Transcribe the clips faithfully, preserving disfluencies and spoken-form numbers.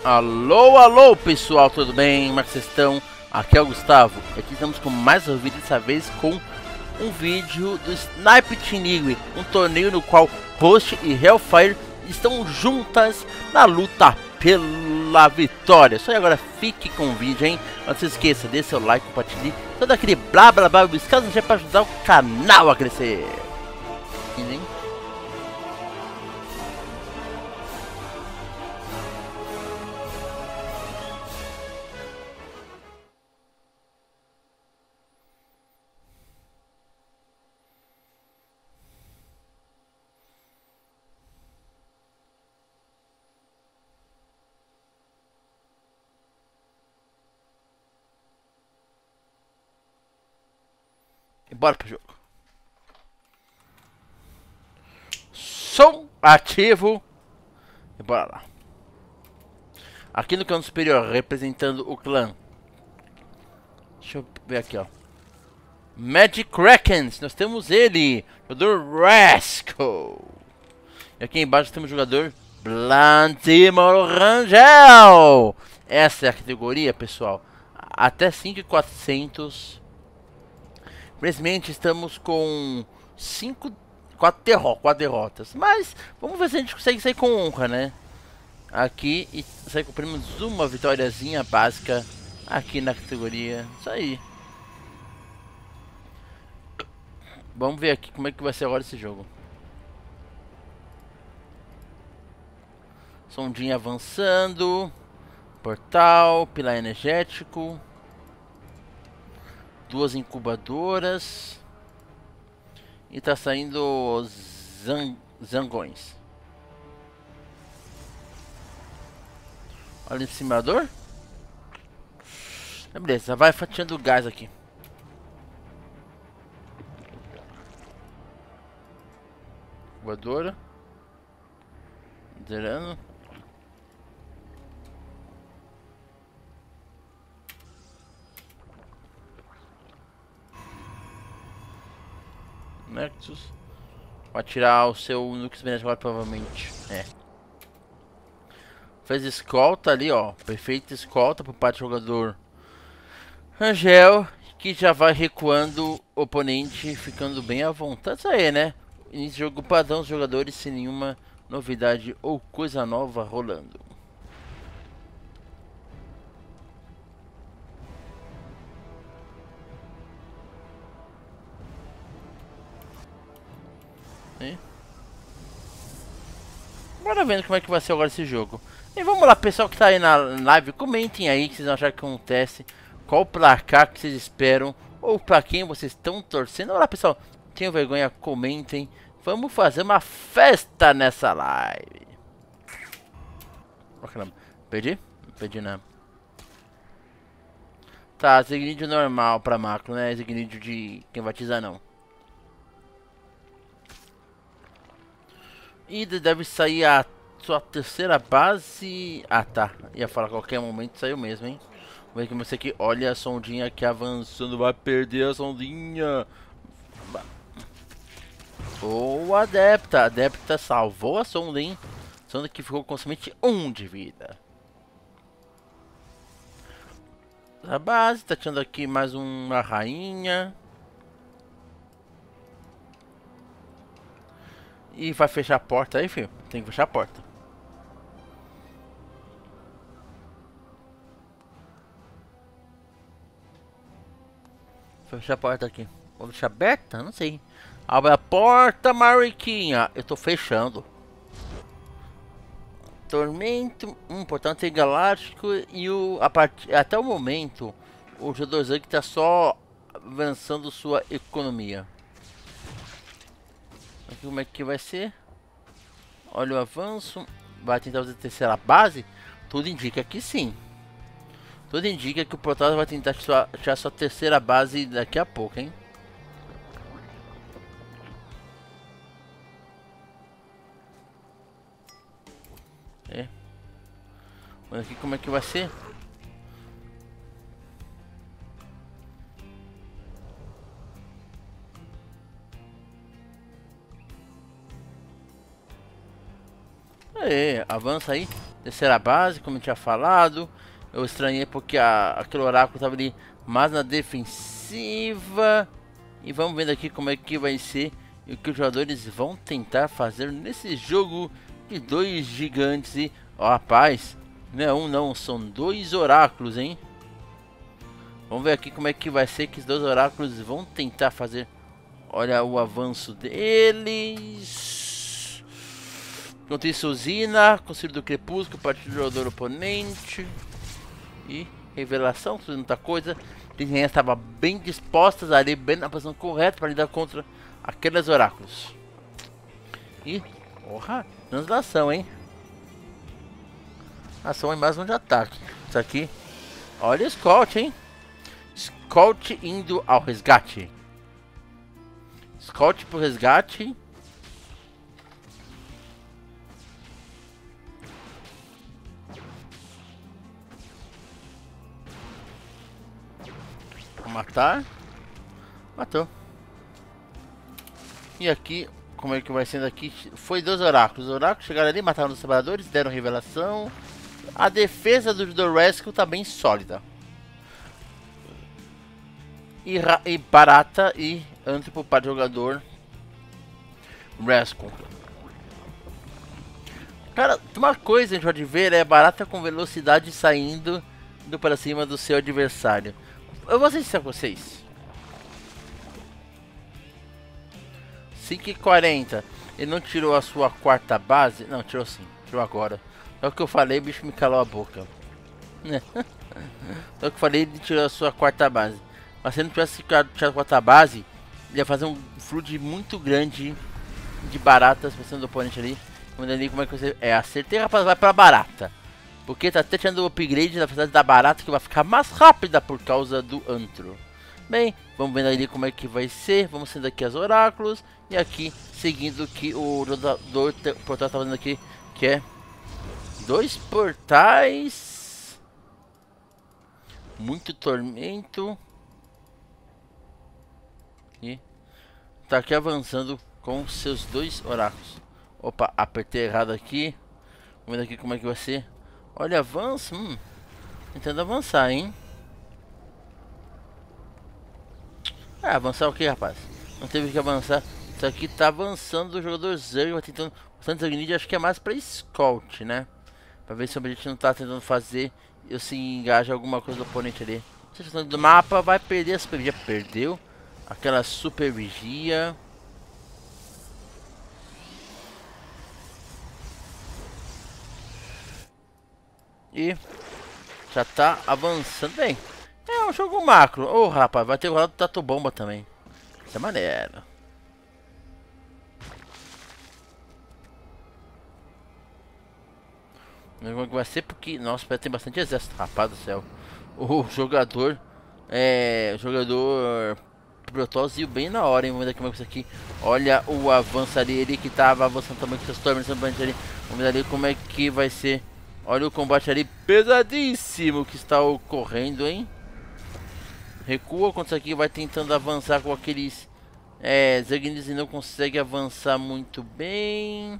Alô, alô pessoal, tudo bem? Como é que vocês estão? Aqui é o Gustavo. Aqui estamos com mais um vídeo, dessa vez com um vídeo do Sniper Team League, um torneio no qual Host e Hellfire estão juntas na luta pela vitória. Só agora fique com o vídeo, hein? Não se esqueça, dê seu like, compartilhe, todo aquele blá blá blá, buscando já para ajudar o canal a crescer. Hein? E bora pro jogo. Som ativo. E bora lá. Aqui no canto superior, representando o clã. Deixa eu ver aqui, ó. Magic Krakens. Nós temos ele, jogador Rascal. E aqui embaixo temos o jogador Blantimor Rangel. Essa é a categoria, pessoal. Até cinco mil e quatrocentos. Infelizmente estamos com cinco, quatro, derro quatro derrotas, mas vamos ver se a gente consegue sair com honra, né? Aqui e sair com pelo menos uma vitóriazinha básica aqui na categoria. Isso aí. Vamos ver aqui como é que vai ser agora esse jogo. Sondinha avançando. Portal, pilar energético. Duas incubadoras. E tá saindo zang zangões. Olha o simulador. Beleza, vai fatiando o gás aqui. Incubadora. Zerando. Nexus. Vai tirar o seu Nux Benet agora, provavelmente. É. Fez escolta ali, ó. Perfeita escolta por parte do jogador Rangel, que já vai recuando o oponente, ficando bem à vontade. Isso aí, né? Início de jogo padrão, os jogadores sem nenhuma novidade ou coisa nova rolando. E? Bora vendo como é que vai ser agora esse jogo. E vamos lá, pessoal que tá aí na live, comentem aí o que vocês acharam que acontece, qual o placar que vocês esperam, ou pra quem vocês estão torcendo. Olha lá, pessoal, tenham vergonha, comentem. Vamos fazer uma festa nessa live. Oh, caramba, perdi? Não perdi não. Tá, Zignídio normal pra macro, né? Zignídio de quem batiza não. E deve sair a sua terceira base. Ah, tá. Ia falar a qualquer momento, saiu mesmo, hein? Vamos ver como você aqui. Olha a sondinha aqui avançando. Vai perder a sondinha. Boa, Adepta. Adepta salvou a sonda, hein? Sonda que ficou com somente um de vida. A base, tá tirando aqui mais uma rainha. E vai fechar a porta aí, filho. Tem que fechar a porta. Fechar a porta aqui. Vou deixar aberta? Não sei. Abre a porta, Mariquinha. Eu tô fechando. Tormento. Um portante galáctico. E o. A part... Até o momento, o jogador Zang tá só avançando sua economia. Aqui como é que vai ser? Olha o avanço. Vai tentar fazer a terceira base? Tudo indica que sim. Tudo indica que o Protoss vai tentar achar sua terceira base daqui a pouco, hein? É. Olha aqui como é que vai ser. É, avança aí. descer a base, como eu tinha falado. Eu estranhei porque a, aquele oráculo tava ali mais na defensiva. E vamos vendo aqui como é que vai ser e o que os jogadores vão tentar fazer nesse jogo de dois gigantes. E, ó, rapaz, não é um não, são dois oráculos, hein? Vamos ver aqui como é que vai ser que os dois oráculos vão tentar fazer. Olha o avanço deles. Enquanto isso, usina, Conselho do Crepúsculo, partido do jogador oponente. E revelação, fazendo muita coisa. As linhas estavam bem dispostas ali, bem na posição correta para lidar contra aqueles oráculos. E, porra, translação, hein? Ação em mais um de ataque. Isso aqui, olha o Scout, hein? Scout indo ao resgate. Scout pro resgate. Vou matar. Matou. E aqui, como é que vai sendo aqui? Foi dois oráculos. Os oráculos chegaram ali, mataram os separadores, deram revelação. A defesa do Judor Rescue tá bem sólida. E, e barata e antipo para jogador Rescue. Cara, uma coisa a gente pode ver é barata com velocidade saindo do para cima do seu adversário. Eu vou ser sincero com vocês. cinco e quarenta. Ele não tirou a sua quarta base? Não, tirou sim. Tirou agora. É o que eu falei, o bicho me calou a boca. É o que eu falei, ele tirou a sua quarta base. Mas se ele não tivesse tirado a quarta base, ele ia fazer um flood muito grande de baratas pensando do oponente ali. Vamos ver ali como é que você... É, acertei, rapaz, vai pra barata. Porque tá até tirando o upgrade da velocidade da barata, que vai ficar mais rápida por causa do antro. Bem, vamos vendo ali como é que vai ser. Vamos sendo aqui as oráculos. E aqui, seguindo o que o jogador portal tá fazendo aqui, que é dois portais. Muito tormento. E tá aqui avançando com seus dois oráculos. Opa, apertei errado aqui. Vamos ver aqui como é que vai ser. Olha, avança. Hum, tentando avançar, hein? É, avançar o que, rapaz? Não teve que avançar. Isso aqui tá avançando o jogador Zerg. Vai tentando. Bastante Zagnid, acho que é mais pra Scout, né? Pra ver se o objetivo não tá tentando fazer. Eu se engaja alguma coisa do oponente ali. Se você do mapa, vai perder a super vigia. Perdeu aquela super vigia. E já tá avançando bem. É um jogo macro. Ô, oh, rapaz, vai ter rolado Tatu Bomba também. Isso é maneiro. Não sei como é que vai ser porque, nossa, tem bastante exército, rapaz do céu. O jogador, é, o jogador Protoss viu bem na hora, hein? Vamos ver como é que isso aqui. Olha o avanço ali, ele que tava avançando também com seus tormentos ali. Vamos ver ali como é que vai ser. Olha o combate ali pesadíssimo que está ocorrendo, hein? Recua quando isso aqui vai tentando avançar com aqueles é, Zagnis e não consegue avançar muito bem.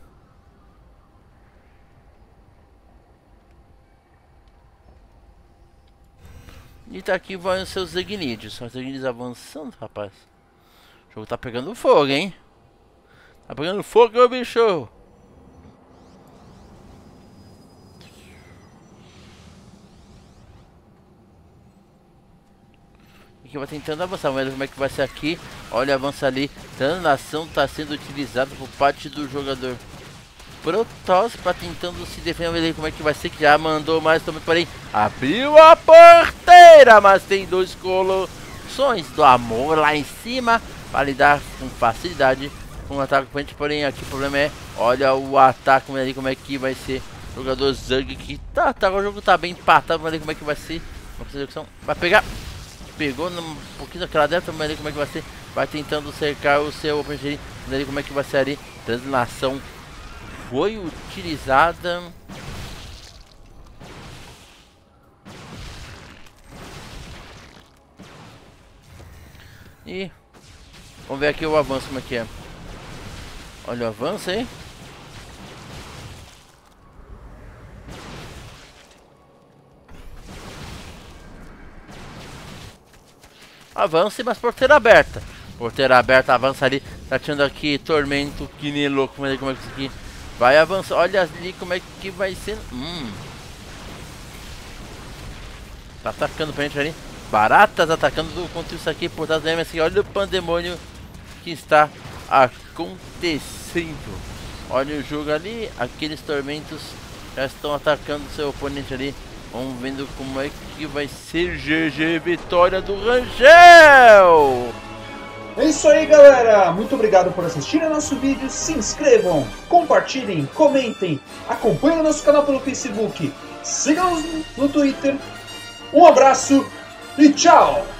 E tá aqui vai os seus Zagnids. São os Zagnids avançando, rapaz. O jogo tá pegando fogo, hein? Tá pegando fogo, meu bicho! Que vai tentando avançar, vamos ver como é que vai ser aqui. Olha, avança ali. Translação está sendo utilizada por parte do jogador Protoss para tentando se defender. Vamos ver como é que vai ser, que já mandou mais também. Porém, abriu a porteira, mas tem dois colossões do amor lá em cima para lidar com facilidade com o ataque oponente. Porém, aqui o problema é, olha o ataque, vamos ver como é que vai ser. O jogador Zerg que tá, tá, o jogo tá bem empatado, vamos ver como é que vai ser. Vamos fazer a execução, vai pegar. Pegou um pouquinho daquela dentro, mas ali como é que vai ser. Vai tentando cercar o seu oponente. Ali como é que vai ser ali. Translação foi utilizada. E vamos ver aqui o avanço como é que é. Olha o avanço aí. avance, mas porteira aberta. Porteira aberta, avança ali. Tá tirando aqui tormento, que nem louco. Como é que isso aqui vai avançar? Olha ali como é que vai ser. Hum. Tá atacando pra gente ali. Baratas atacando contra isso aqui por trás do M S. Olha o pandemônio que está acontecendo. Olha o jogo ali. Aqueles tormentos já estão atacando seu oponente ali. Vamos vendo como é que vai ser. G G, vitória do Rangel! É isso aí, galera! Muito obrigado por assistirem nosso vídeo. Se inscrevam, compartilhem, comentem, acompanhem o nosso canal pelo Facebook, sigam-nos no Twitter. Um abraço e tchau!